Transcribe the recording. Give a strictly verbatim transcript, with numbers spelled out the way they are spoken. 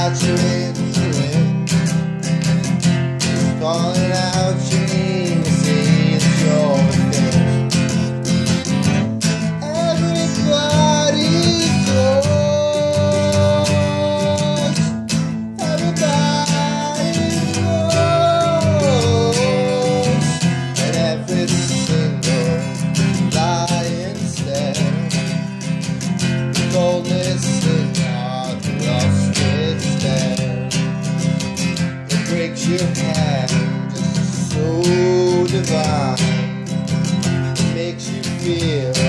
that you're into it, calling out your name to say it's your thing. Everybody goes, everybody knows, and every single lion's dead. The coldness in heart lost its stare. It breaks your hand, just so divine. It makes you feel